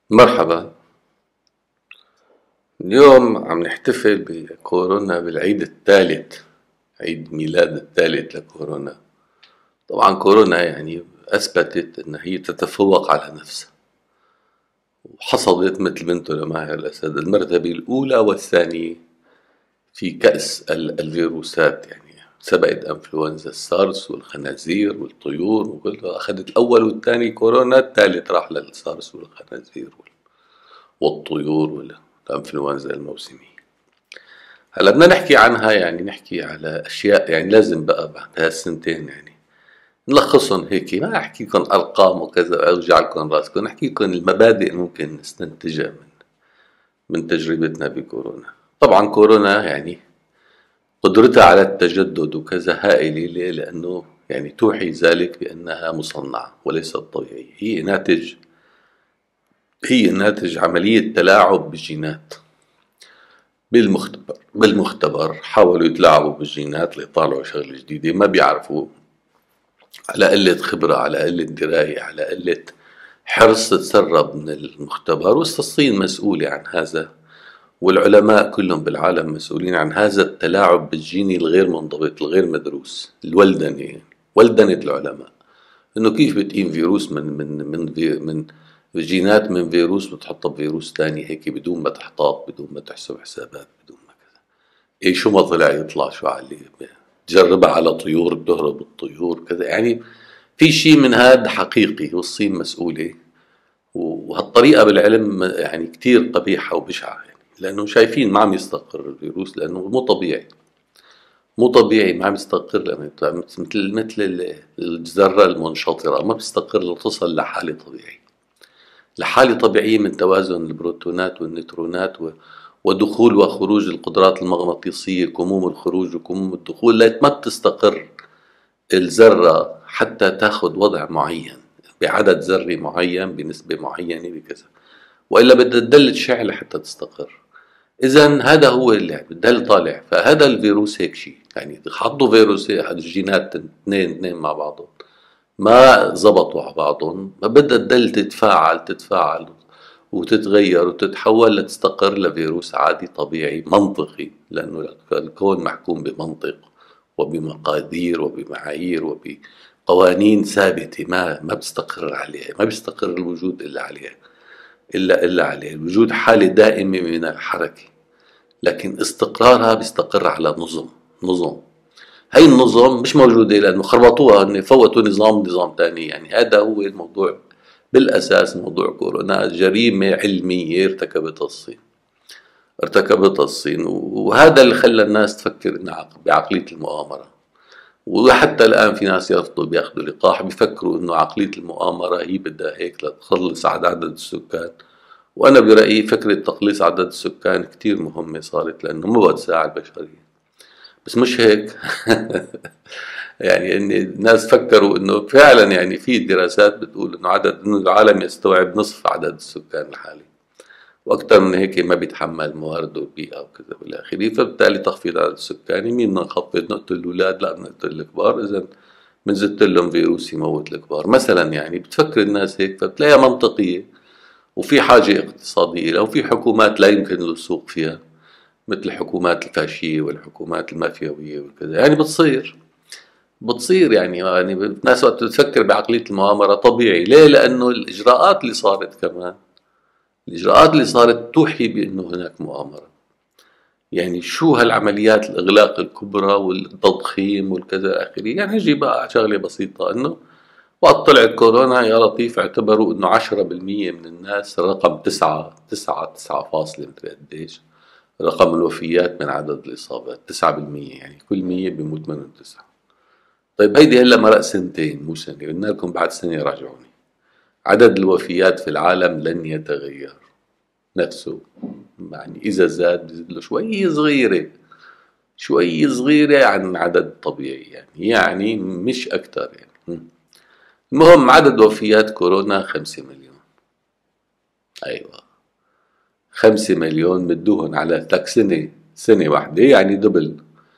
مرحبا. اليوم عم نحتفل بكورونا بالعيد الثالث، عيد ميلاد الثالث لكورونا. طبعا كورونا يعني أثبتت أن هي تتفوق على نفسها، وحصدت مثل بنته لماهر الأسد المرتبة الأولى والثانية في كأس الفيروسات. يعني سبقت أنفلونزا السارس والخنازير والطيور وكلها، أخذت الأول والثاني كورونا، الثالث راح للسارس والخنازير والطيور والإنفلونزا الموسمية. هلا بدنا نحكي عنها، يعني نحكي على أشياء يعني لازم بقى بعد هالسنتين يعني نلخصهم هيك، ما أحكي لكم أرقام وكذا أوجع لكم راسكم، نحكي لكم المبادئ ممكن نستنتجها من تجربتنا بكورونا. طبعا كورونا يعني قدرتها على التجدد وكذا هائلة. ليه؟ لأنه يعني توحي ذلك بأنها مصنعة وليست طبيعية. هي ناتج عملية تلاعب بالجينات. بالمختبر حاولوا يتلاعبوا بالجينات ليطلعوا شغلة جديدة، ما بيعرفوا، على قلة خبرة، على قلة دراية، على قلة حرص تتسرب من المختبر. والصين مسؤولة عن هذا، والعلماء كلهم بالعالم مسؤولين عن هذا التلاعب بالجيني الغير منضبط الغير مدروس، الولدنة يعني ولدنة العلماء. انه كيف بتقيم فيروس من جينات من فيروس بتحطها بفيروس ثاني هيك بدون ما تحتاط، بدون ما تحسب حسابات، بدون ما كذا. ايه شو ما طلع يطلع شو عليه، تجربها على طيور بتهرب الطيور كذا. يعني في شيء من هذا حقيقي، والصين مسؤولة. وهالطريقة بالعلم يعني كتير قبيحة وبشعة، يعني لأنه شايفين ما عم يستقر الفيروس، لأنه مو طبيعي، مو طبيعي، ما عم يستقر. لما مثل الذرة المنشطرة ما بتستقر لتصل لحالة طبيعية، لحالة طبيعية من توازن البروتونات والنيوترونات ودخول وخروج القدرات المغناطيسية، كموم الخروج وكموم الدخول. ما بتستقر الذرة حتى تاخذ وضع معين بعدد ذري معين بنسبة معينة بكذا، وإلا بدها تدل تشع حتى تستقر. إذا هذا هو اللي بدل طالع. فهذا الفيروس هيك شيء، يعني حطوا فيروس الجينات اثنين مع بعضهم ما زبطوا على بعضهم، فبدها تدل تتفاعل وتتغير وتتحول لتستقر لفيروس عادي طبيعي منطقي، لأنه الكون محكوم بمنطق وبمقادير وبمعايير وبقوانين ثابتة ما بيستقر عليها، ما بيستقر الوجود إلا عليها، إلا عليه الوجود حالة دائمة من الحركة. لكن استقرارها بيستقر على نظم. هاي النظم مش موجودة لأنه خربطوها، إن فوتوا نظام تاني. يعني هذا هو الموضوع بالأساس. موضوع كورونا جريمة علمية ارتكبتها الصين، وهذا اللي خلى الناس تفكر إنها بعقلية المؤامرة. وحتى الآن في ناس يرفضوا، بياخذوا لقاح، بيفكروا إنه عقلية المؤامرة هي بدها هيك لتخلص على عدد السكان. وأنا برأيي فكرة تقليص عدد السكان كتير مهمة صارت، لأنه ما بقى تساعد البشرية. بس مش هيك. يعني ان الناس فكروا انه فعلا، يعني في دراسات بتقول انه العالم يستوعب نصف عدد السكان الحالي، واكثر من هيك ما بيتحمل الموارد والبيئه وكذا والى اخره. فبالتالي تخفيض عدد السكاني، مين بدنا نخفض؟ نقتل الاولاد؟ لا، بنقتل الكبار. اذا بنزت لهم فيروس يموت الكبار مثلا. يعني بتفكر الناس هيك، فبتلاقيها منطقيه وفي حاجه اقتصاديه لها، وفي حكومات لا يمكن الوثوق فيها مثل الحكومات الفاشية والحكومات المافيوية وكذا. يعني بتصير يعني الناس وقت بتفكر بعقلية المؤامرة طبيعي. ليه؟ لأنه الإجراءات اللي صارت كمان، الإجراءات اللي صارت توحي بأنه هناك مؤامرة. يعني شو هالعمليات الإغلاق الكبرى والتضخيم والكذا آخره. يعني هجي بقى شغلة بسيطة، إنه وقت طلعت كورونا يا لطيف اعتبروا إنه 10% من الناس، رقم 9 مدري قديش رقم الوفيات من عدد الإصابات، 9%. يعني كل 100 بيموت منهم 9. طيب هيدي هلا مرق سنتين مو سنة، قلنا لكم بعد سنة راجعوني. عدد الوفيات في العالم لن يتغير نفسه. يعني إذا زاد بزيد له شوي صغيرة عن عدد طبيعي، يعني مش أكتر يعني. المهم عدد وفيات كورونا 5 مليون. أيوة، 5 مليون مدوهن على تك سنة واحدة، يعني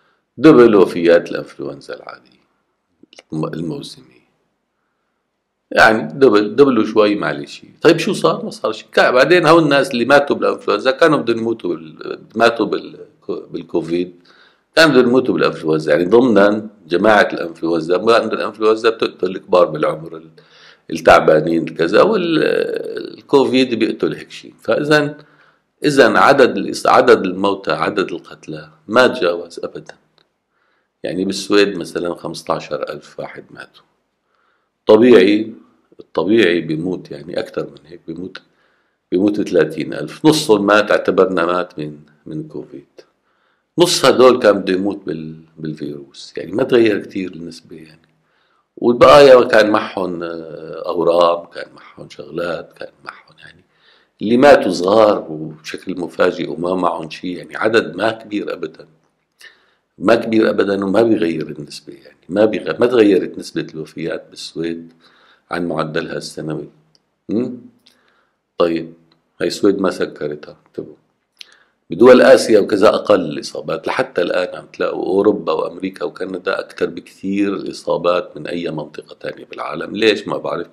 دبل وفيات الانفلونزا العادية الموسمية. يعني دبلوا شوي معلش. طيب شو صار؟ ما صار شيء. بعدين هول الناس اللي ماتوا بالانفلونزا كانوا بدهم يموتوا ماتوا بالكوفيد، كانوا بدهم يموتوا بالانفلونزا. يعني ضمنا جماعة الانفلونزا، ما عند الانفلونزا بتقتل الكبار بالعمر التعبانين كذا، والكوفيد بيقتل هيك شيء. إذا عدد الموتى، عدد القتلى ما تجاوز أبدا. يعني بالسويد مثلا 15,000 واحد ماتوا. طبيعي، الطبيعي بيموت يعني أكثر من هيك، بيموت 30,000. نصهم مات اعتبرنا مات من كوفيد، نص هدول كان بده يموت بالفيروس. يعني ما تغير كتير النسبة يعني. والبقايا كان معهم أورام، كان معهم شغلات، كان معهم يعني اللي ماتوا صغار وبشكل مفاجئ وما معهم شيء. يعني عدد ما كبير أبدا، ما كبير أبدا، وما بيغير النسبة. يعني ما تغيرت نسبة الوفيات بالسويد عن معدلها السنوي. م? طيب هاي السويد ما سكرتها. انتبهوا، بدول آسيا وكذا أقل الإصابات لحتى الآن. عم تلاقوا أوروبا وأمريكا وكندا أكثر بكثير الإصابات من أي منطقة تانية بالعالم. ليش؟ ما بعرف.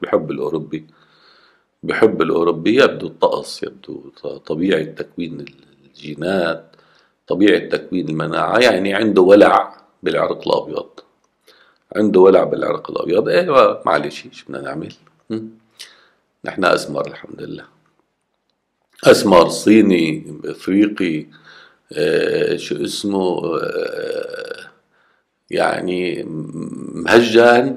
بحب الأوروبي يبدو الطقس، يبدو طبيعة تكوين الجينات، طبيعة تكوين المناعة. يعني عنده ولع بالعرق الأبيض، عنده ولع بالعرق الأبيض. إيه معلش، شو بدنا نعمل؟ نحن أسمر الحمد لله، أسمر صيني أفريقي، شو اسمه، يعني مهجن.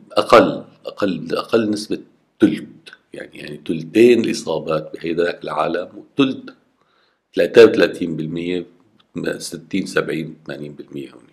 أقل نسبة تلت، يعني تلتين الإصابات بهيداك العالم، وتلت 33%، 60 70 80% هونيك.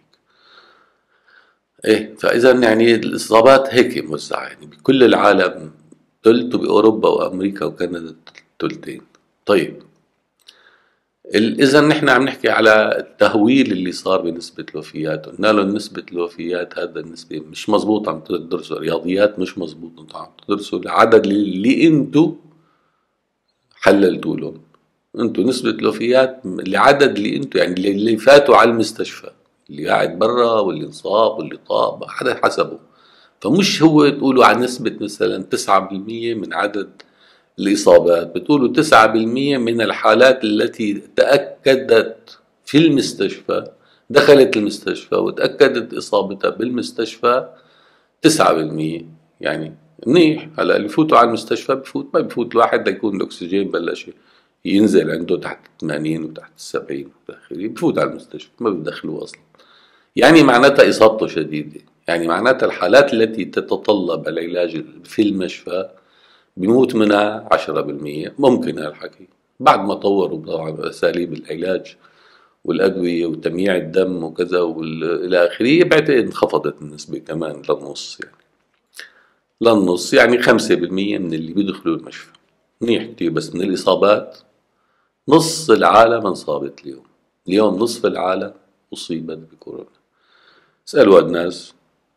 ايه، فاذا يعني الاصابات هيك موزعه يعني بكل العالم تلت، وباوروبا وامريكا وكندا تلتين. طيب اذا نحن عم نحكي على التهويل اللي صار بنسبه الوفيات. قلنا له نسبه الوفيات هذا النسبه مش مزبوط، عم تدرسوا رياضيات مش مزبوط، انتم عم تدرسوا العدد اللي انتم حللتوا لهم. انتم نسبة الوفيات العدد اللي انتم يعني اللي فاتوا على المستشفى، اللي قاعد برا واللي انصاب واللي طاب، حدا حسبه. فمش هو تقولوا عن نسبة مثلا 9% من عدد الإصابات، بتقولوا 9% من الحالات التي تأكدت في المستشفى، دخلت المستشفى وتأكدت إصابتها بالمستشفى 9%. يعني منيح. هلا اللي يفوتوا على المستشفى بفوت، ما بفوت الواحد ليكون الأكسجين بلش ينزل عنده تحت 80 وتحت 70 وآخره، بفوت على المستشفى ما بدخلوه أصلا. يعني معناتها إصابته شديدة. يعني معناتها الحالات التي تتطلب العلاج في المشفى بيموت منها 10%. ممكن هالحكي بعد ما طوروا طبعا أساليب العلاج والأدوية وتمييع الدم وكذا إلى آخره، بعتقد انخفضت النسبة كمان للنص. يعني للنص، يعني 5% من اللي بيدخلوا المشفى. منيح كتير. بس من الإصابات نص العالم انصابت اليوم. اليوم نصف العالم أصيبت بكورونا. اسألوا الناس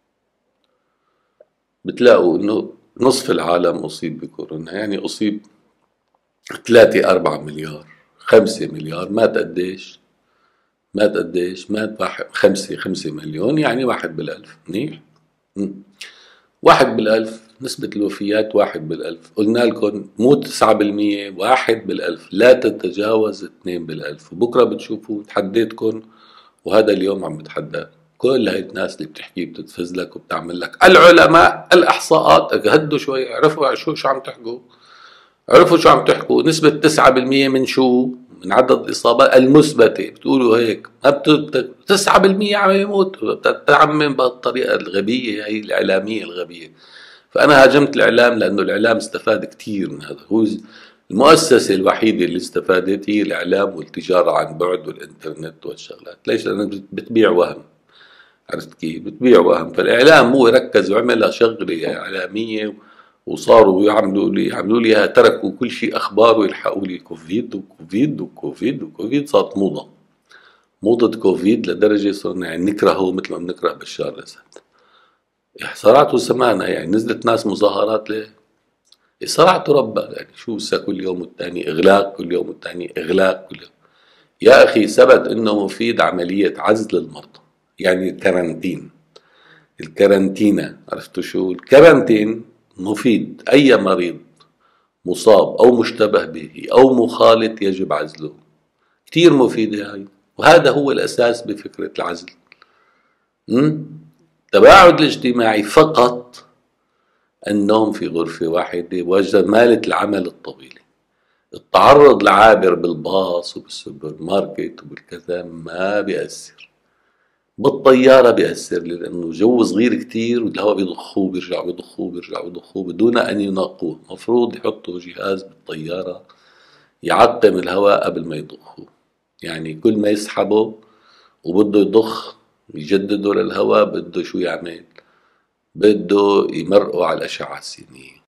بتلاقوا إنه نصف العالم أصيب بكورونا. يعني أصيب 3 4 مليار، 5 مليار. مات قديش؟ مات واحد، 5 مليون. يعني 1 بالألف. منيح. 1 بالألف نسبة الوفيات، 1 بالألف. قلنا لكم مو 9%، 1 بالألف، لا تتجاوز 2 بالألف. وبكرة بتشوفوا. تحديتكم، وهذا اليوم عم بتحدى كل هاي الناس اللي بتحكي بتتفز لك وبتعمل لك العلماء الإحصاءات. هدوا شوي، عرفوا شو عم تحكوا. عرفوا شو عم تحكوا. نسبة 9% من شو؟ من عدد الإصابات المثبتة. بتقولوا هيك. ما 9% عم يموت. بتعمم بهالطريقة الغبية، هي الإعلامية الغبية. فأنا هاجمت الإعلام لأنه الإعلام استفاد كتير من هذا. هو المؤسسة الوحيدة اللي استفادت هي الإعلام والتجارة عن بعد والإنترنت والشغلات. ليش؟ لأنها بتبيع وهم. عرفت كيف؟ بتبيع وهم. فالإعلام هو ركز وعملها شغلة إعلامية، وصاروا يعملوا لي تركوا كل شيء أخبار ويلحقوا لي كوفيد وكوفيد وكوفيد وكوفيد. صارت موضة كوفيد لدرجة صرنا يعني نكرهه مثل ما بنكره بشار الأسد. صرعته سمعنا يعني نزلت ناس مظاهرات ليه؟ صرعته ربا. يعني شو كل يوم والتاني إغلاق، كل يوم والتاني إغلاق، كل يوم. يا أخي ثبت إنه مفيد عملية عزل المرضى. يعني الكارانتينا. عرفتوا شو الكارانتين؟ مفيد. أي مريض مصاب أو مشتبه به أو مخالط يجب عزله. كتير مفيدة هاي، وهذا هو الأساس بفكرة العزل. التباعد الاجتماعي فقط النوم في غرفة واحدة وزمالة العمل الطويلة. التعرض لعابر بالباص وبالسوبر ماركت وبالكذا ما بيأثر. بالطيارة بيأثر لأنه جو صغير كتير والهواء بيضخوه بيرجعوا بيضخوه بيرجعوا بيضخوه بدون أن ينقوه. مفروض يحطوا جهاز بالطيارة يعقم الهواء قبل ما يضخوه، يعني كل ما يسحبه وبده يضخ يجدده للهواء بده شو يعمل؟ بده يمرقه على الأشعة السينية.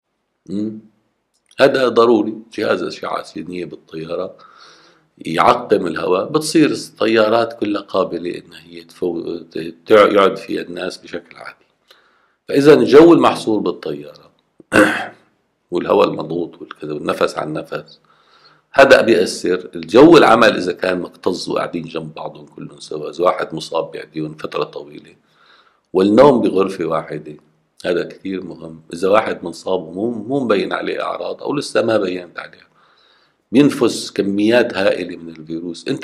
هذا ضروري، جهاز أشعة سينية بالطيارة يعقم الهواء. بتصير الطيارات كلها قابلة إنها هي يقعد فيها الناس بشكل عادي. فإذا الجو المحصور بالطيارة والهواء المضغوط والكذا والنفس عن نفس هذا بيأثر. الجو العمل إذا كان مكتظ وقاعدين جنب بعضهم كلهم سوا، إذا واحد مصاب بيعديهم فترة طويلة، والنوم بغرفة واحدة هذا كثير مهم. إذا واحد منصاب ومو مبين عليه أعراض أو لسه ما بينت عليه، بينفس كميات هائلة من الفيروس. أنت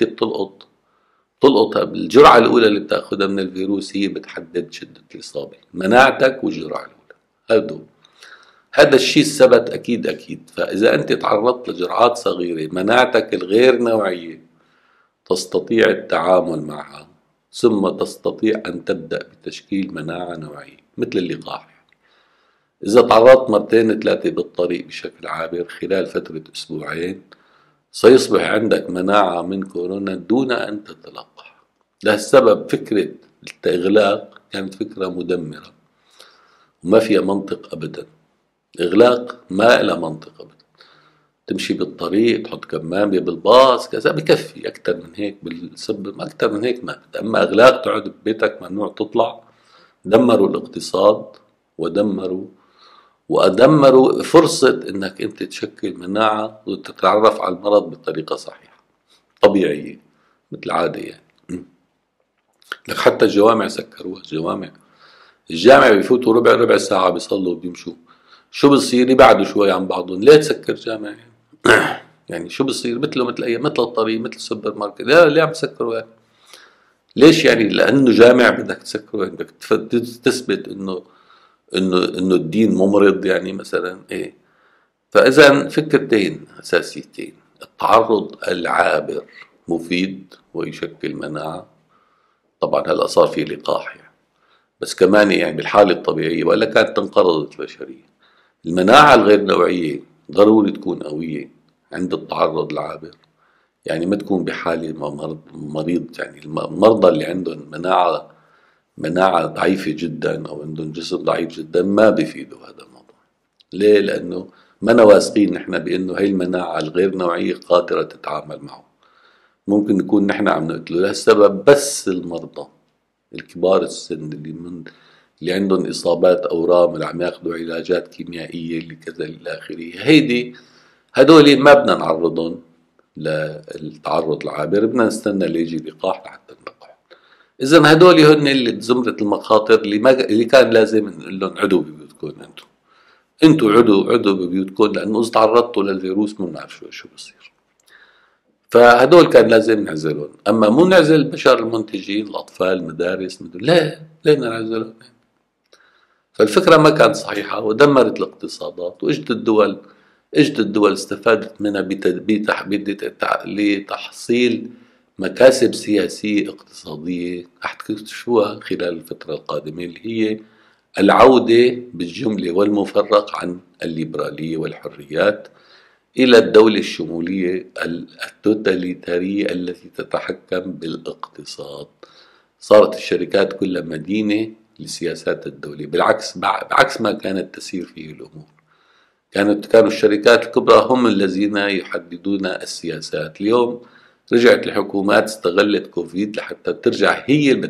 بتلقط الجرعة الأولى اللي بتاخدها من الفيروس هي بتحدد شدة الإصابة، مناعتك والجرعة الأولى. هذا الشيء ثبت أكيد. فإذا أنت تعرضت لجرعات صغيرة مناعتك الغير نوعية تستطيع التعامل معها، ثم تستطيع أن تبدأ بتشكيل مناعة نوعية مثل اللقاح. إذا تعرضت مرتين ثلاثة بالطريق بشكل عابر خلال فترة أسبوعين سيصبح عندك مناعة من كورونا دون أن تتلقح. لهالسبب فكرة الإغلاق كانت فكرة مدمرة وما فيها منطق أبدا. إغلاق ما إلها منطق أبدا. تمشي بالطريق تحط كمامة بالباص كذا بكفي، أكثر من هيك بالسبب أكثر من هيك ما. أما إغلاق تقعد ببيتك ممنوع تطلع، دمروا الاقتصاد ودمروا فرصة إنك أنت تشكل مناعة وتتعرف على المرض بطريقة صحيحة طبيعية مثل عادة يعني. لك حتى الجوامع سكروها. الجامع بيفوتوا ربع ساعة بيصلوا وبيمشوا. شو بصير؟ يبعدوا شوي عن بعضهم. ليه تسكر جامع يعني شو بصير؟ مثل أي مثل الطريق مثل السوبر ماركت. ليه عم تسكروا يعني؟ ليش يعني؟ لأنه جامع بدك تسكره؟ بدك تثبت إنه الدين ممرض يعني مثلا إيه؟ فإذا فكرتين أساسيتين: التعرض العابر مفيد ويشكل مناعة. طبعا هلا صار في لقاح يعني، بس كمان يعني بالحالة الطبيعية وإلا كانت تنقرضت البشرية. المناعة الغير نوعية ضروري تكون قوية عند التعرض العابر، يعني ما تكون بحالة مريض. يعني المرضى اللي عندهم مناعة ضعيفة جدا أو عندهم جسم ضعيف جدا ما بيفيدوا هذا الموضوع. ليه؟ لأنه ما واثقين نحن بأنه هي المناعة الغير نوعية قادرة تتعامل معه. ممكن نكون نحن عم نقتله. لهالسبب بس المرضى الكبار السن اللي عندهم إصابات أورام اللي عم ياخذوا علاجات كيميائية اللي كذا إلى آخره، هدول ما بدنا نعرضهم للتعرض العابر. بدنا نستنى ليجي لقاح لحتى نلقح. إذا هدول هن اللي زمرة المخاطر اللي كان لازم نقول لهم عدوا ببيوتكم. انتوا عدوا ببيوتكم، لأنه إذا تعرضتوا للفيروس ما بنعرف شو بصير. فهدول كان لازم نعزلهم. أما مو نعزل البشر المنتجين الأطفال المدارس لا، ليه بدنا نعزلهم؟ فالفكرة ما كانت صحيحة ودمرت الاقتصادات. اجت الدول استفادت منها لتحصيل مكاسب سياسية اقتصادية رح تكتشفوها خلال الفترة القادمة، اللي هي العودة بالجملة والمفرق عن الليبرالية والحريات إلى الدولة الشمولية التوتاليتارية التي تتحكم بالاقتصاد. صارت الشركات كلها مدينة لسياسات الدولة، بعكس ما كانت تسير فيه الأمور. كانوا الشركات الكبرى هم الذين يحددون السياسات. اليوم رجعت الحكومات استغلت كوفيد لحتى ترجع هي اللي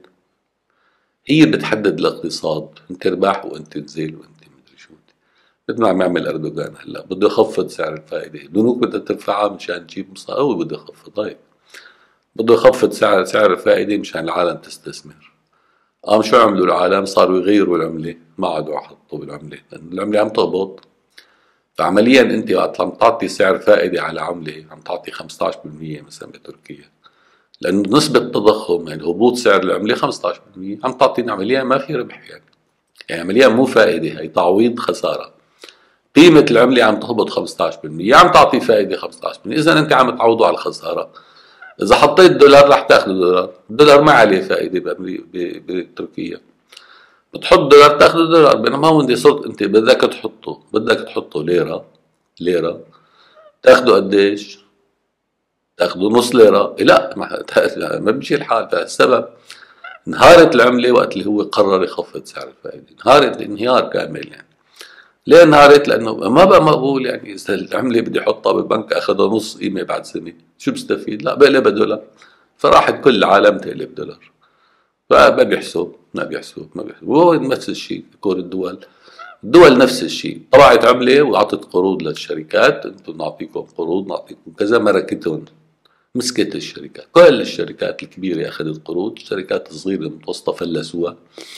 بتحدد الاقتصاد. انت ارباح وانت انزل وانت مدري شو. مثل ما عم يعمل اردوغان هلا بده يخفض سعر الفائده. البنوك بدها ترفعها مشان تجيب مصاري. بده يخفض. طيب بده يخفض سعر الفائده مشان العالم تستثمر. قام شو عملوا العالم؟ صاروا يغيروا العملة، ما عادوا يحطوا بالعملة لأن العملة عم تهبط. فعمليا أنت وقت عم تعطي سعر فائدة على عملة عم تعطي 15% مثلا بتركيا، لأنه نسبة التضخم يعني هبوط سعر العملة 15%، عم تعطينا عمليا ما في ربح يعني عمليا مو فائدة، هي تعويض خسارة. قيمة العملة عم تهبط 15%، عم تعطي فائدة 15%، إذا أنت عم تعوضه على الخسارة. إذا حطيت دولار رح تاخذ دولار، الدولار ما عليه فائدة بتركيا، بتحط دولار تاخذ دولار. بينما هون صرت أنت بدك تحطه ليرة تاخذه قديش؟ تاخذه نص ليرة؟ لا ما بيمشي الحال. فالسبب انهارت العملة وقت اللي هو قرر يخفض سعر الفائدة، انهارت انهيار كامل. يعني ليه انهارت؟ لأنه ما بقى مقبول. يعني إذا العملة بدي أحطها بالبنك أخذها نص قيمة بعد سنة، شو بستفيد؟ لا بقلبها دولار، فراحت كل العالم تقلب دولار. فما بيحسب ما بيحسب ما بيحسب. وهو نفس الشيء كل الدول نفس الشيء، طلعت عملة وأعطت قروض للشركات، أنتم نعطيكم قروض نعطيكم كذا، مركتهم مسكت الشركات، كل الشركات الكبيرة أخذت قروض، الشركات الصغيرة المتوسطة فلسوها.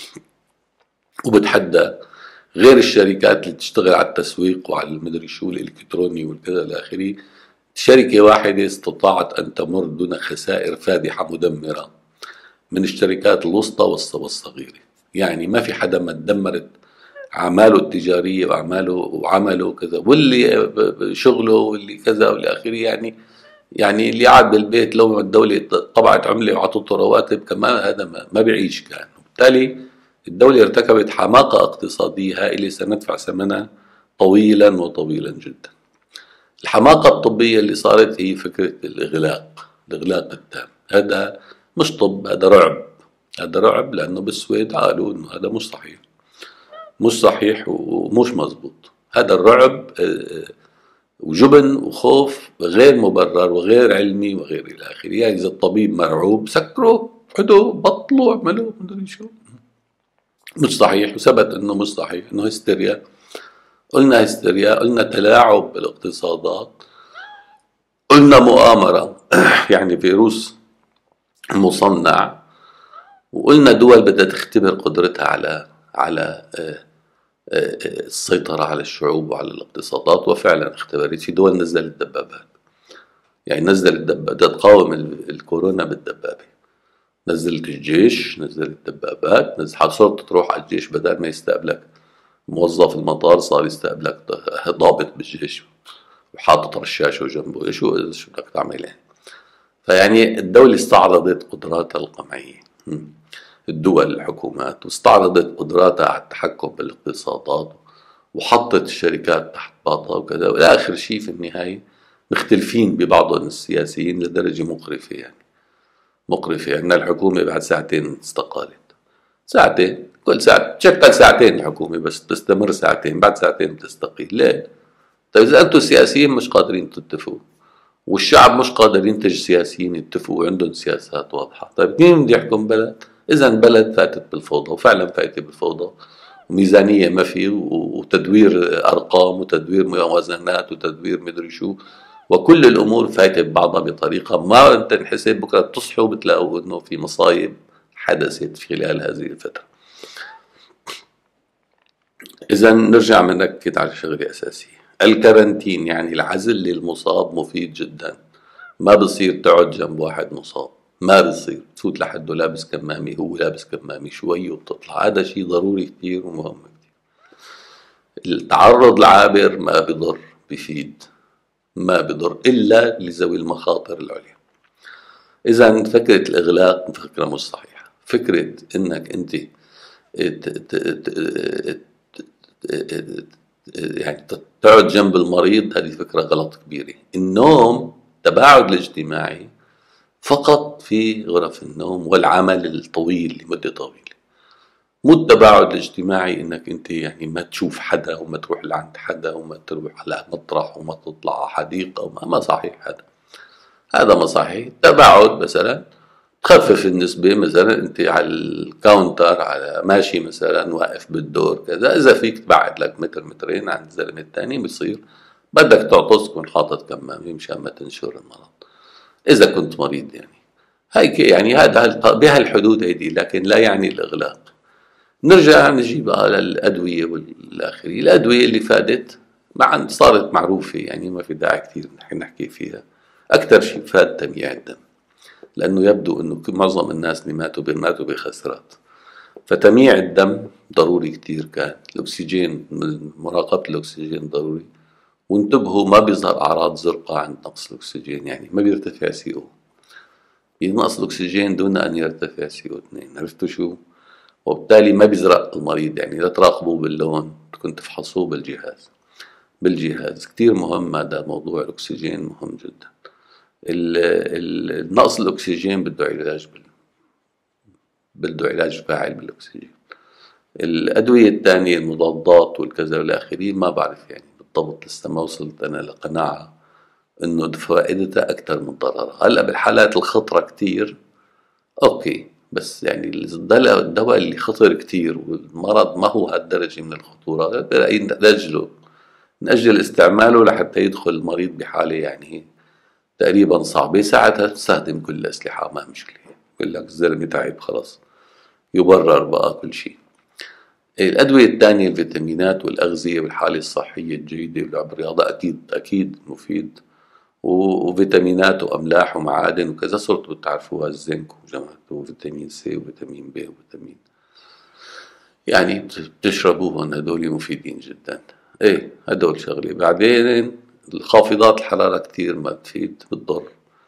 وبتحدى غير الشركات اللي تشتغل على التسويق وعلى المدري شو الإلكتروني والكذا إلى آخره، شركة واحدة استطاعت أن تمر دون خسائر فادحة مدمرة من الشركات الوسطى والصغيرة. يعني ما في حدا ما تدمرت أعماله التجارية وعمله كذا، واللي شغله واللي كذا والى آخره. يعني اللي قاعد بالبيت لو الدولة طبعت عملة وعطته رواتب كمان هذا ما بيعيش كان. وبالتالي الدولة ارتكبت حماقة اقتصادية هائلة سندفع ثمنها طويلا وطويلا جدا. الحماقة الطبية اللي صارت هي فكرة الإغلاق التام. هذا مش طب، هذا رعب. هذا رعب لأنه بالسويد قالوا إنه هذا مش صحيح ومش مزبوط. هذا الرعب وجبن وخوف غير مبرر وغير علمي وغير إلى آخره. يعني إذا الطبيب مرعوب سكروا، حدوا، بطلوا، اعملوا مدري شو. مش صحيح، وثبت إنه مش صحيح، إنه هستيريا. قلنا هستيريا، قلنا تلاعب بالاقتصادات، قلنا مؤامرة يعني فيروس مصنع، وقلنا دول بدها تختبر قدرتها على السيطرة على الشعوب وعلى الاقتصادات. وفعلا اختبرت. في دول نزلت دبابات، يعني نزلت دبابات تقاوم الكورونا بالدبابة، نزلت الجيش، نزلت دبابات، صرت تروح على الجيش بدل ما يستقبلك موظف المطار صار يستقبلك ضابط بالجيش وحاطط رشاشه جنبه. شو بدك تعمل يعني؟ فيعني الدولة استعرضت قدراتها القمعية، الدول الحكومات، واستعرضت قدراتها على التحكم بالاقتصادات، وحطت الشركات تحت باطها وكذا. والآخر شيء في النهاية مختلفين ببعضهم السياسيين لدرجة مقرفة. يعني مقرفة. يعني الحكومة بعد ساعتين استقالت، ساعتين، كل ساعة تشكل ساعتين الحكومة، بس تستمر ساعتين، بعد ساعتين بتستقيل. ليه؟ طيب إذا أنتم السياسيين مش قادرين تتفقوا والشعب مش قادر ينتج سياسيين يتفقوا وعندهم سياسات واضحة، طيب مين بده يحكم بلد؟ إذا بلد فاتت بالفوضى، وفعلا فاتت بالفوضى، وميزانية ما في، وتدوير أرقام وتدوير موازنات وتدوير مدري شو، وكل الأمور فايتة ببعضها بطريقة ما تنحسب. بكرة تصحوا بتلاقوا إنه في مصايب حدثت خلال هذه الفترة. إذا نرجع بنركز على شغلة أساسية، الكارنتين يعني العزل للمصاب مفيد جدا. ما بصير تقعد جنب واحد مصاب، ما بصير تفوت لحده لابس كمامة، هو لابس كمامة شوي وبتطلع. هذا شيء ضروري كتير ومهم كتير. التعرض العابر ما بضر، بفيد، ما بضر إلا لذوي المخاطر العليا. إذا فكرة الإغلاق فكرة مش صحيحة. فكرة إنك أنت يعني تقعد جنب المريض، هذه فكرة غلط كبيرة. النوم، التباعد الاجتماعي فقط في غرف النوم، والعمل الطويل لمدة طويلة. مو التباعد الاجتماعي انك انت يعني ما تشوف حدا وما تروح لعند حدا وما تروح على مطرح وما تطلع على حديقة ما صحيح. هذا ما صحيح. التباعد مثلا تخفف النسبة، مثلا انت على الكاونتر على ماشي مثلا واقف بالدور كذا، اذا فيك تبعد لك متر مترين عن الزلمة الثاني بصير. بدك تعطس تكون حاطط كمامة مشان ما تنشر المرض اذا كنت مريض يعني. هيك يعني هذا بهالحدود هيدي، لكن لا يعني الإغلاق. نرجع نجي بقى للأدوية والآخرين. الأدوية اللي فادت مع صارت معروفة، يعني ما في داعي كثير نحكي فيها. أكثر شيء فاد تمييع الدم، لأنه يبدو أنه معظم الناس اللي ماتوا بخسارات، فتمييع الدم ضروري كتير كان. الأكسجين، مراقبة الأكسجين ضروري. وانتبهوا ما بيظهر أعراض زرقاء عند نقص الأكسجين، يعني ما بيرتفع CO، ينقص الأكسجين دون أن يرتفع CO2. عرفتوا شو؟ وبالتالي ما بيزرق المريض، يعني لا تراقبوه باللون، بدكم تفحصوه بالجهاز كتير مهم. هذا موضوع الأكسجين مهم جدا. نقص الأكسجين بده علاج فاعل بالأكسجين. الأدوية الثانية المضادات والكذا والآخرين ما بعرف يعني بالضبط، لسه ما وصلت أنا لقناعة إنه فائدتها أكثر من ضررها. هلا بالحالات الخطرة كتير أوكي، بس يعني الدواء اللي خطر كتير والمرض ما هو هالدرجة من الخطورة، برأيي نأجل استعماله لحتى يدخل المريض بحالة يعني تقريبا صعبة. ساعتها تستخدم كل الأسلحة، ما مشكلة. يقول لك الزلمة تعب خلاص، يبرر بقى كل شيء. الأدوية الثانية الفيتامينات والأغذية والحالة الصحية الجيدة ولعب الرياضة أكيد مفيد. وفيتامينات وأملاح ومعادن وكذا صرتوا بتعرفوها، الزنك وجماعته وفيتامين سي وفيتامين بي وفيتامين، يعني بتشربوهم، هدول مفيدين جدا. ايه هدول شغلة. بعدين الخافضات الحرارة كتير ما بتفيد، بتضر.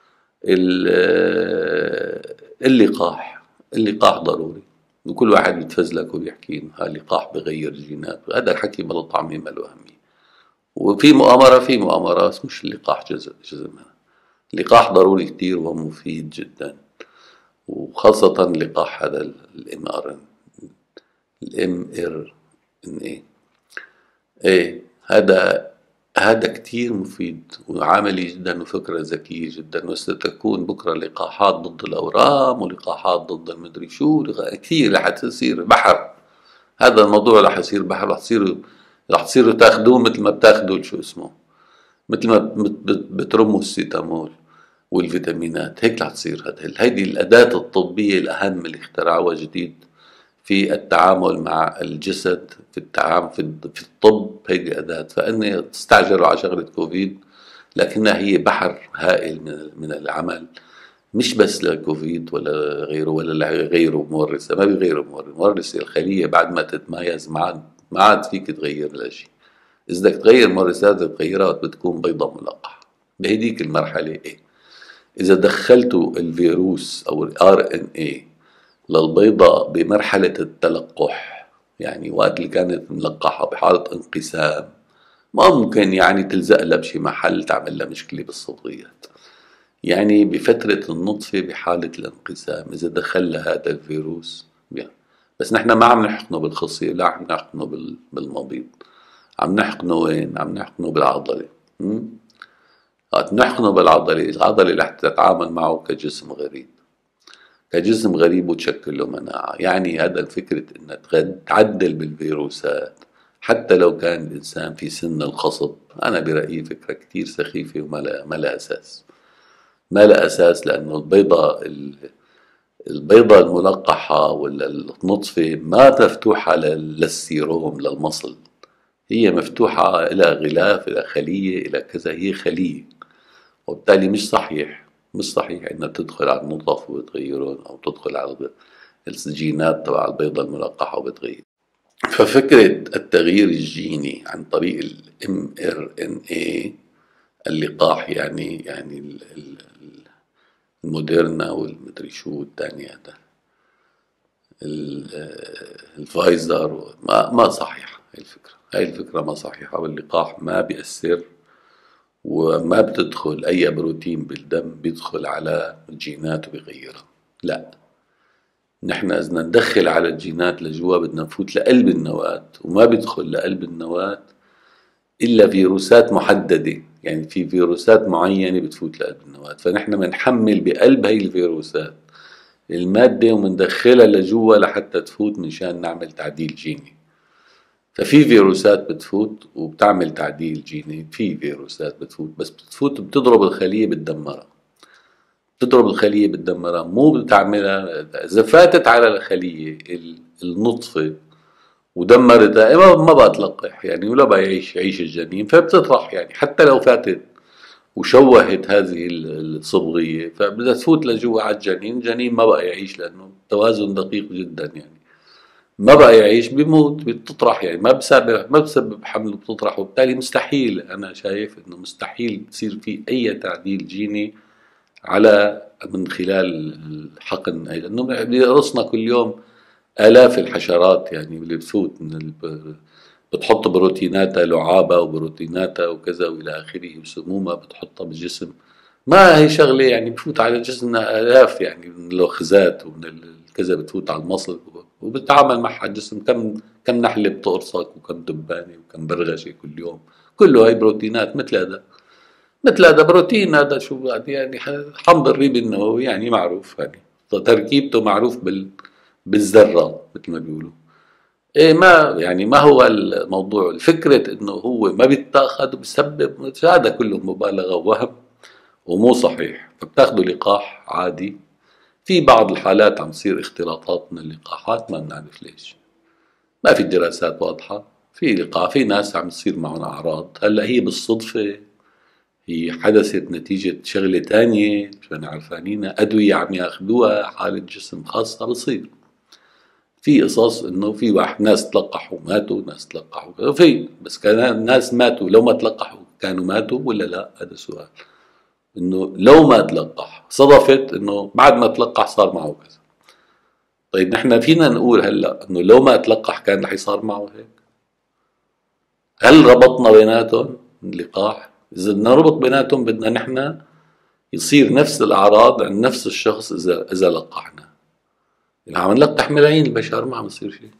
اللقاح ضروري، وكل واحد بيتفزلك وبيحكي انه اللقاح بغير جينات، هذا الحكي بلا طعمه ما له اهميه. وفي مؤامره بس مش اللقاح جزء منها. اللقاح ضروري كتير ومفيد جدا، وخاصة لقاح هذا الام ار ان ايه. هذا كتير مفيد وعملي جدا وفكرة ذكية جدا، وستكون بكرة لقاحات ضد الأورام ولقاحات ضد المدري شو، كثير رح تصير بحر. هذا الموضوع رح يصير بحر، رح تصيروا تاخدوه مثل ما بتاخدوا شو اسمه، مثل ما بترموا السيتامول والفيتامينات، هيك رح تصير. هيدي الأداة الطبية الأهم اللي اخترعوها جديد في التعامل مع الجسد، في التعامل في الطب. هيدي أداة، فإن تستعجلوا على شغلة كوفيد، لكنها هي بحر هائل من العمل، مش بس للكوفيد ولا غيره ولا غيره مورثة. ما بيغيروا مورثة الخلية بعد ما تتميز، ما عاد فيك تغير لها شيء. إذا بدك تغير مورثات تغيرها وقت بتكون بيضة ملقحة بهديك المرحلة. إيه إذا دخلتوا الفيروس أو ال RNA للبيضة بمرحلة التلقح، يعني وقت اللي كانت ملقحة بحالة انقسام، ما ممكن يعني تلزق لها بشي محل تعمل لها مشكلة بالصدغيات. يعني بفترة النطفة بحالة الانقسام إذا دخل لها هذا الفيروس يعني. بس نحن ما عم نحقنه بالخصية، لا عم نحقنه بالمبيض. عم نحقنه وين؟ عم نحقنه بالعضلة. وقت نحقنه بالعضلة، العضلة رح تتعامل معه كجسم غريب وتشكل له مناعة. يعني هذا الفكرة انها تعدل بالفيروسات حتى لو كان الانسان في سن الخصب، انا برأيي فكرة كتير سخيفة وما لها اساس. ما لها اساس، لانه البيضة الملقحة ولا النطفة ما مفتوحة للسيروم للمصل، هي مفتوحة إلى غلاف، إلى خلية، إلى كذا، هي خلية. وبالتالي مش صحيح انها تدخل على النطف وتغيرهم، او تدخل على الجينات تبع البيضة الملقحة وبتغير. ففكرة التغيير الجيني عن طريق ال mRNA، اللقاح يعني الموديرنا والمدري شو الثاني هذا الفايزر، ما صحيحة هاي الفكرة ما صحيحة. واللقاح ما بيأثر، وما بتدخل أي بروتين بالدم بيدخل على الجينات وبيغيرها. لا، نحن إذا ندخل على الجينات لجوا بدنا نفوت لقلب النواة، وما بيدخل لقلب النواة إلا فيروسات محددة. يعني في فيروسات معينة بتفوت لقلب النواة، فنحن بنحمل بقلب هاي الفيروسات المادة ومندخلها لجوا لحتى تفوت، منشان نعمل تعديل جيني. ففي فيروسات بتفوت وبتعمل تعديل جيني، في فيروسات بتفوت بتضرب الخلية بتدمرها. بتضرب الخلية بتدمرها، مو بتعملها. إذا فاتت على الخلية النطفة ودمرتها ما بقى تلقح يعني، ولا بقى يعيش الجنين، فبتطرح يعني حتى لو فاتت وشوهت هذه الصبغية، فبدها تفوت لجوا على الجنين ما بقى يعيش، لأنه توازن دقيق جدا يعني، ما بقى يعيش بيموت، بتطرح يعني، ما بسبب حمل، بتطرح. وبالتالي مستحيل، أنا شايف إنه مستحيل تصير في أي تعديل جيني على من خلال الحقن، لأنه بيقرصنا كل يوم آلاف الحشرات يعني اللي بتفوت بتحط بروتيناتها، لعابة وبروتيناتها وكذا وإلى آخره، وسمومها بتحطها بالجسم. ما هي شغلة يعني بفوت على جسمنا آلاف يعني من الوخزات ومن كذا، بتفوت على المصل وبتتعامل معها الجسم. كم نحلة بتقرصك، وكم دبانة، وكم برغشة كل يوم. كله هاي بروتينات. مثل هذا بروتين، هذا شو بعد يعني، حمض الريب النووي يعني معروف يعني، تركيبته معروف بالذرة مثل ما بيقولوا. ايه، ما يعني ما هو الموضوع، الفكرة انه هو ما بيتاخد وبسبب، هذا كله مبالغة ووهم ومو صحيح. فبتاخدوا لقاح عادي، في بعض الحالات عم تصير اختلاطات من اللقاحات، ما بنعرف ليش، ما في دراسات واضحة. في لقاح، في ناس عم تصير معهم أعراض، هلا هي بالصدفة، هي حدثت نتيجة شغلة تانية مش عارفانينها، أدوية عم ياخدوها، حالة جسم خاصة بصير. في قصص انه في واحد ناس تلقحوا ماتوا، ناس تلقحوا كذا، في بس كان ناس ماتوا لو ما تلقحوا كانوا ماتوا ولا لا؟ هذا سؤال. انه لو ما تلقح صدفت انه بعد ما تلقح صار معه كذا. طيب نحن فينا نقول هلا انه لو ما تلقح كان رح يصير معه هيك؟ هل ربطنا بيناتهم اللقاح؟ اذا بدنا نربط بيناتهم بدنا نحن يصير نفس الاعراض عند نفس الشخص اذا لقحنا. يعني عم نلقح ملايين البشر ما عم يصير شيء.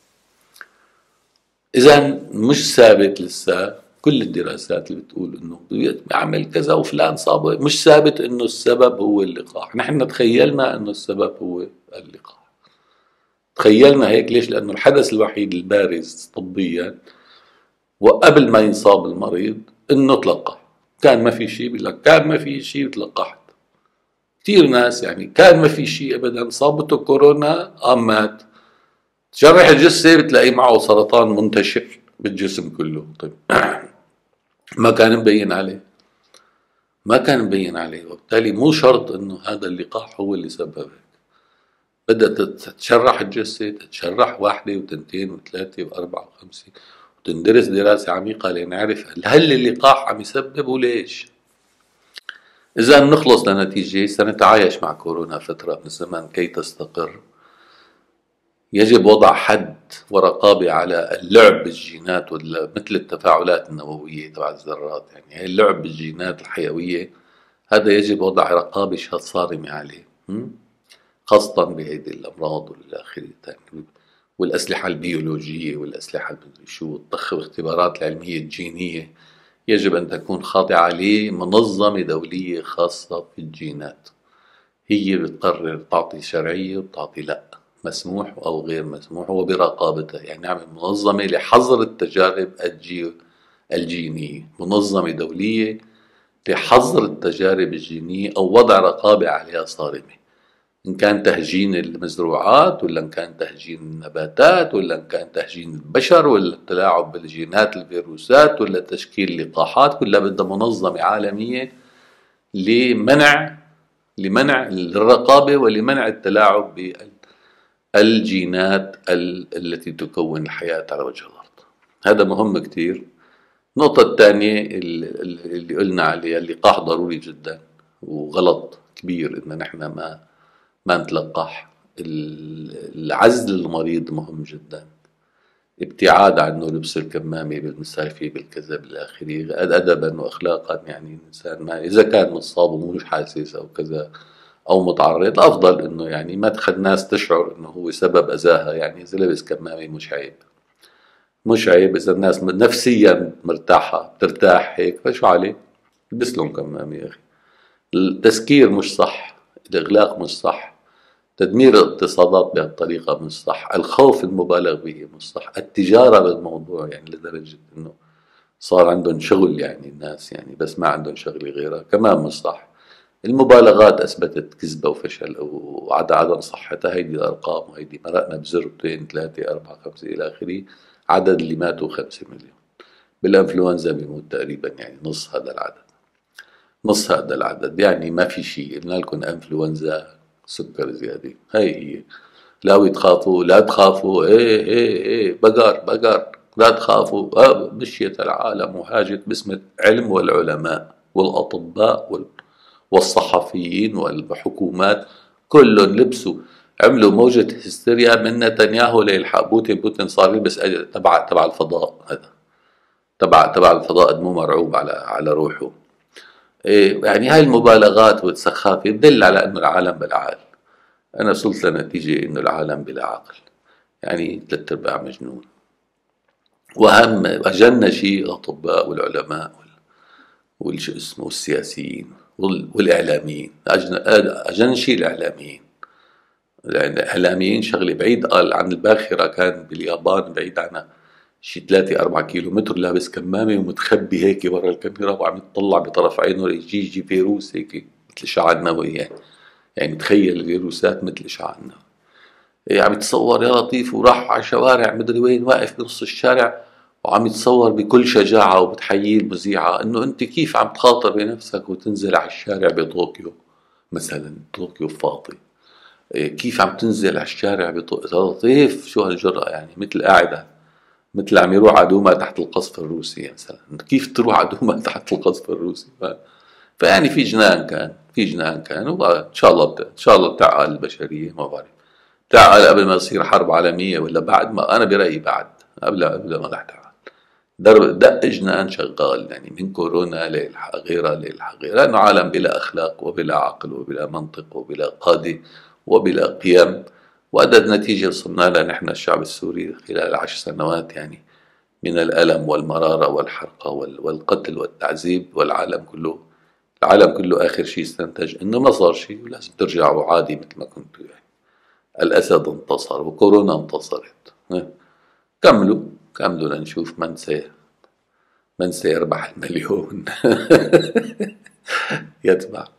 إذا مش ثابت لسه كل الدراسات اللي بتقول إنه بيعمل كذا وفلان صابه، مش ثابت إنه السبب هو اللقاح. نحن تخيلنا إنه السبب هو اللقاح، تخيلنا هيك. ليش؟ لأنه الحدث الوحيد البارز طبيا وقبل ما ينصاب المريض إنه تلقح. كان ما في شيء، بيقول لك كان ما في شيء وتلقحت. كثير ناس يعني كان ما في شيء أبدا، صابته كورونا قام مات. تشرح الجثة بتلاقي معه سرطان منتشر بالجسم كله. طيب ما كان مبين عليه، ما كان مبين عليه، وبالتالي مو شرط انه هذا اللقاح هو اللي سبب هيك. بدها تتشرح الجثة، تتشرح واحدة وتنتين وثلاثة وأربعة وخمسة، وتندرس دراسة عميقة لنعرف هل اللقاح عم يسبب وليش. إذا نخلص لنتيجة سنتعايش مع كورونا فترة من الزمن كي تستقر. يجب وضع حد ورقابة على اللعب بالجينات، مثل التفاعلات النووية تبع الذرات، يعني هي اللعب بالجينات الحيوية، هذا يجب وضع رقابة صارمة عليه، خاصة بهيدي الأمراض والى آخره يعني. والأسلحة البيولوجية والأسلحة المدري شو، والطخ والاختبارات العلمية الجينية يجب أن تكون خاضعة لمنظمة دولية خاصة في الجينات، هي بتقرر تعطي شرعية وبتعطي لا، مسموح أو غير مسموح، وبرقابتها. يعني نعمل منظمة لحظر التجارب الجينية، منظمة دولية لحظر التجارب الجينية أو وضع رقابة عليها صارمة، إن كان تهجين المزروعات، ولا إن كان تهجين النباتات، ولا إن كان تهجين البشر، ولا التلاعب بالجينات الفيروسات، ولا تشكيل لقاحات. كلها بدها منظمة عالمية لمنع الرقابة ولمنع التلاعب بالجينات التي تكون الحياة على وجه الأرض. هذا مهم كتير. النقطة الثانية اللي قلنا عليها، اللقاح ضروري جدا، وغلط كبير إن نحن ما نتلقح. العزل المريض مهم جدا، ابتعاد عنه، لبس الكمامة بالمسافة بالكذا بالآخره، أدبا وأخلاقا. يعني الإنسان ما إذا كان مصاب ومش حاسس أو كذا أو متعرض، أفضل إنه يعني ما تخلي الناس تشعر إنه هو سبب أذاها. يعني إذا لبس كمامة مش عيب، مش عيب. إذا الناس نفسيا مرتاحة بترتاح هيك، فشو عليه؟ البس لهم كمامة يا أخي. التسكير مش صح، الإغلاق مش صح، تدمير الاقتصادات بهالطريقة مش صح، الخوف المبالغ به مش صح، التجارة بالموضوع يعني لدرجة إنه صار عندهم شغل يعني الناس يعني، بس ما عندهم شغل غيرها كمان مش صح. المبالغات أثبتت كذبة وفشل وعدم صحتها. هيدي الأرقام، وهيدي مرقنا بزرتين 3 4 5 إلى آخره. عدد اللي ماتوا 5 مليون. بالإنفلونزا بيموت تقريبا يعني نص هذا العدد. نص هذا العدد يعني ما في شيء. قلنا لكم انفلونزا، سكر زياده، هي لا تخافوا لا تخافوا، ايه ايه ايه بقر بقر، لا تخافوا. مشيت العالم وهاجت باسم العلم والعلماء والاطباء والصحفيين والحكومات، كلهم لبسوا، عملوا موجة هستيريا من نتنياهو ليلحق بوتين. بوتين صار يلبس تبع الفضاء، هذا تبع الفضاء، مو مرعوب على روحه. إيه يعني هاي المبالغات والسخافة تدل على أنه العالم بلا عقل. أنا وصلت لنتيجة أنه العالم بلا عقل، يعني 3/4 مجنون. وأهم أجن شيء الأطباء والعلماء والشو اسمه والسياسيين والإعلاميين. أجن شيء الإعلاميين. الإعلاميين شغلة بعيد قال عن الباخرة. كان باليابان بعيد عنها شي 3 4 كيلو متر، لابس كمامة ومتخبي هيك ورا الكاميرا وعم يطلع بطرف عينه يجي فيروس هيك مثل إشعاع نووي يعني تخيل الفيروسات مثل إشعاع نووي. عم يتصور يا لطيف، وراح على شوارع مدري وين، واقف بنص الشارع وعم يتصور بكل شجاعة وبتحييه المذيعة إنه أنت كيف عم تخاطر بنفسك وتنزل على الشارع بطوكيو مثلا، طوكيو فاضي. كيف عم تنزل على الشارع بطوكيو؟ لطيف شو هالجرأة يعني، مثل قاعد مثل عم يروح على دوما تحت القصف الروسي مثلا. كيف تروح على دوما تحت القصف الروسي؟ فيعني في جنان كان، في جنان كان. وإن شاء الله إن شاء الله بتعقل البشرية، ما بعرف بتعقل قبل ما يصير حرب عالمية ولا بعد. ما أنا برأيي بعد، قبل ما رح تعقل. دق جنان شغال يعني، من كورونا غيرها غيرها، لأنه عالم بلا أخلاق وبلا عقل وبلا منطق وبلا قادة وبلا قيم. وأدت نتيجة صرنا لها نحن الشعب السوري خلال 10 سنوات يعني، من الألم والمرارة والحرقة والقتل والتعذيب. والعالم كله، العالم كله آخر شيء استنتج إنه ما صار شيء ولازم ترجعوا عادي مثل ما كنتوا يعني. الأسد انتصر وكورونا انتصرت. كملوا كملوا لنشوف من سيربح المليون. يتبع